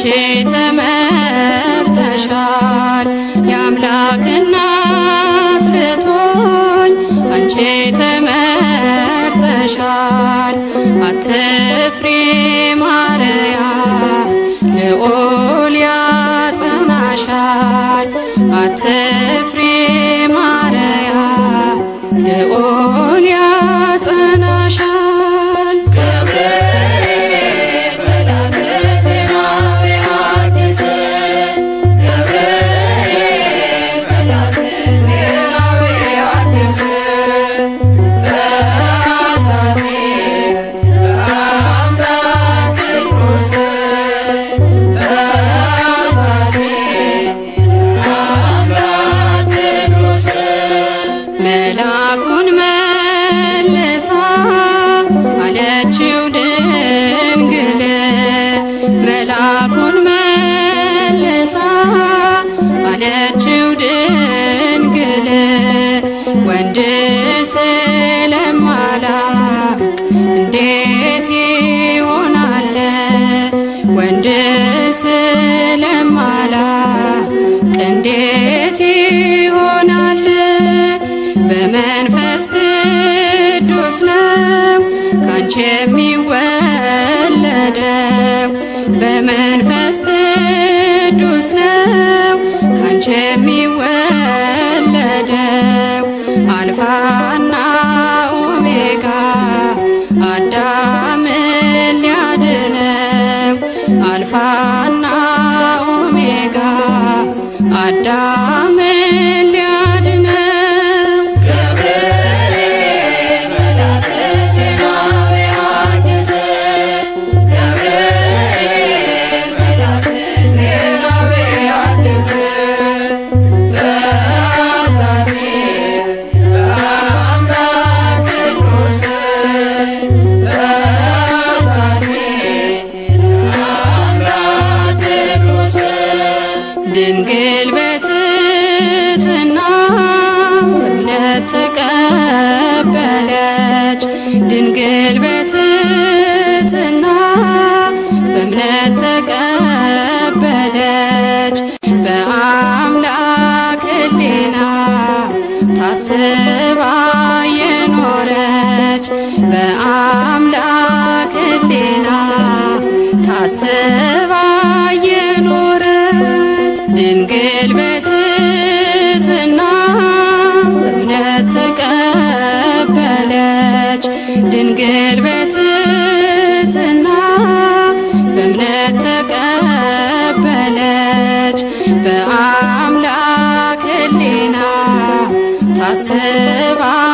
አንቺ ተመርጠሻል የአምላክ እናት ልትሆኝ አንቺ ተመርጠሻል አትፍሪ ማርያም ልዑል ያጸናሻል አትፍሪ ማርያም ልዑል ያጸናሻል ገብርኤል መልአከ ዜና ቢሐዲስ ገብርኤል መልአከ ዜና ቢሐዲስ ተአዛዚ ለአምላክ ቅዱስ ተአዛዚ ለአምላክ ቅዱስ መልአኩን መልሳ አለችው ድንግል መልአኩን መልሳ አለችው ድንግል ወንድ ስለማላውቅ እንዴት ይሆናል ወንድ ስለማላውቅ እንዴት ይሆናል በመንፈስ ቅዱስ ነው ካንቺ የሚወለደው በመንፈስ ቅዱስ ነው ካንቺ የሚወለደው አልፋና ኦሜጋ አዳምን ሊያድነው አልፋና ኦሜጋ አዳምን ሊያድነው ገብርኤል መልአከ ዜና ቢሐዲስ ገብርኤል መልአከ ዜና ቢሐዲስ ተአዛዚ ለአምላክ ቅዱስ ተአዛዚ ለአምላክ ቅዱስ ድንግል በትሕትና እምነት ተቀበለች ድንግል በትሕትና በእምነት ተቀበለች በአምላክ ሕሊና ታስባ የኖረች በአምላክ ሕሊና ታስባ የኖረች ድንግል በትሕትና እምነት ተቀበለች ድንግል በትሕትና በእምነት ተቀበለች በአምላክ ሕሊና ታስባ